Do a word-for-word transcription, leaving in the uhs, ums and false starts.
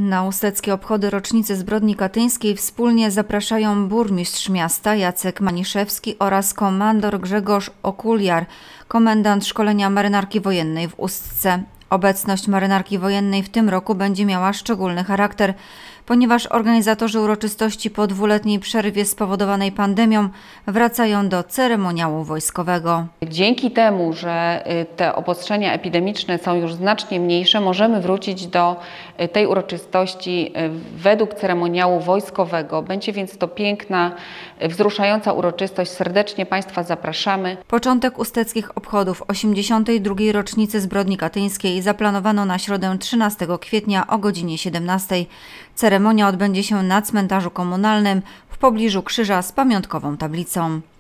Na usteckie obchody rocznicy zbrodni katyńskiej wspólnie zapraszają burmistrz miasta Jacek Maniszewski oraz komandor Grzegorz Okuliar, komendant szkolenia marynarki wojennej w Ustce. Obecność marynarki wojennej w tym roku będzie miała szczególny charakter, ponieważ organizatorzy uroczystości po dwuletniej przerwie spowodowanej pandemią wracają do ceremoniału wojskowego. Dzięki temu, że te obostrzenia epidemiczne są już znacznie mniejsze, możemy wrócić do tej uroczystości według ceremoniału wojskowego. Będzie więc to piękna, wzruszająca uroczystość. Serdecznie Państwa zapraszamy. Początek usteckich obchodów osiemdziesiątej drugiej rocznicy zbrodni katyńskiej zaplanowano na środę trzynastego kwietnia o godzinie siedemnastej. Ceremonia odbędzie się na cmentarzu komunalnym w pobliżu krzyża z pamiątkową tablicą.